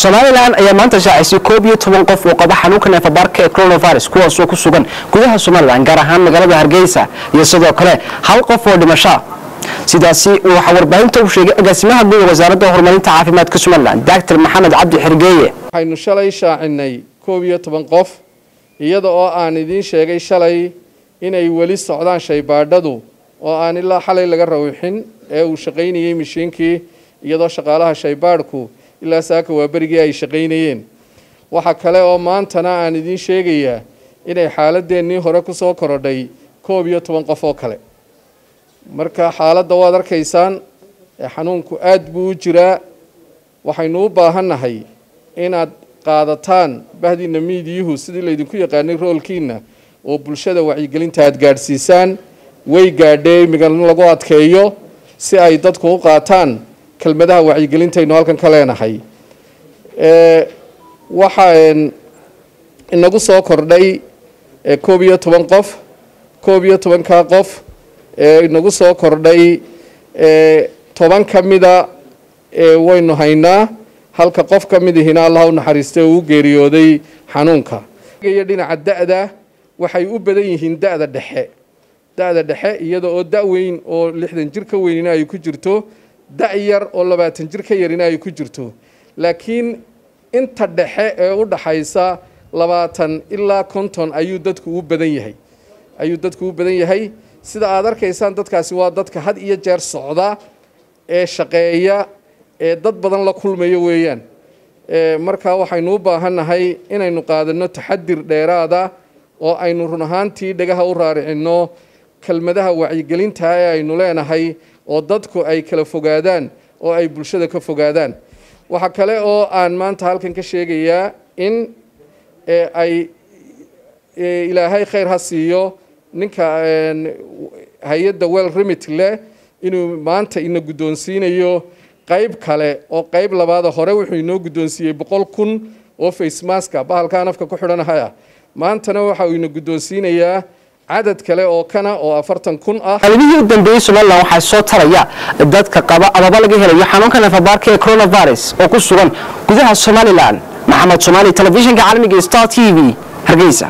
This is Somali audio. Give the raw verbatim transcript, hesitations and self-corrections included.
Somaliland ayaa maanta shaacisay koob iyo toban qof oo qaba xanuunka neefabaarka ee coronavirus kuwaas oo ku sugan gudaha Somaliland gaar ahaan magaalada Hargeysa iyo sidoo kale hal qof oo dhimasho sidaasi waxa warbaahinta uu sheegay agaasimaha guud ee wasaaradda horumarinta caafimaadka Somaliland Doctor Maxamed Cabdi Xirgeeye waxaynu shalay shaacinay koob iyo toban qof iyada oo aan idin sheegay shalay inay wali socdaan shaybaadhadu oo aan ilaa xalay laga rawixin ee uu shaqeynayay mishiinkii iyadoo shaqaalaha shaybaadhku ilaa saaka waa berigii ay shaqeynayeen waxa kale oo maantana aan idin sheegayaa inay xaaladdeennii hore ku soo korodhay koob iyo toban qof oo kale marka xaaladda waad arkaysaan ee xanuunku aad buu u jiraa waxaynu u baahannahay inaad qaadataan bahdiina miidiyuhu sidii laydinku yaqaanay roolkiina oo bulshada wacyigelinta aad gaadhsiisaan way gaadhay migan lagu adkeeyo si ay dadku u qaataan kelmadaha wacyigelintaynu halkan ka leenahay ee waxaan inagu soo kordhay koob iyo toban qof koob iyo toban ka qof ee inagu soo kordhay ee toban ka mida ee waynu haynaa halka qof ka mid ahina Allah u naxariistay oo u geeriyooday xanuunka iyo dhinaca da'da waxay u badan yihiin da'da dhexe da'da dhexe iyada oo da' weyn oo lixdan jir ka weynina ay ku jirto da' yar oo labaatan jir ka yarina ay ku jirto laakiin inta dhexe ee u dhaxaysa labaatan ilaa konton ayuu dadku u badan yahay ayuu dadku u badan yahay sida aad arkaysaan dadkaasi waa dadka had iyo jeer socda ee shaqeeya ee dad badan la kulmayo weeyaan ee marka waxaynu u baahannahay inaynu qaadano taxadir dheeraada oo aynu run ahaantii dhagaha u raaricino kelmadaha wacyigelinta ee aynu leenahay oo dadku ay kala fogaadaan oo ay bulshada ka fogaadaan waxa kale oo aan maanta halkan ka sheegayaa in ay ilaahay khayr ha siiyo ninka hay'adda well remit leh inuu maanta ina guddoonsiinayo qayb kale oo qayb labaad hore wuxuu inoo guddoonsiiyey boqol kun oo face mask bahalkaan afka ku xidhanahay maantana waxa uu ina guddoonsiinayaa عدد كله أو كنا أو أفرتن كون آخر. اللي هي الدنيا سؤال الله وحصوت ترى يا دت كقبا أبى بلقي هلا يحنون كنا في بارك كورونا فيروس أو كل سؤال كذا الصومالي الآن محمد صومالي تلفزيون كعالمي ستار تي في هرجيسة.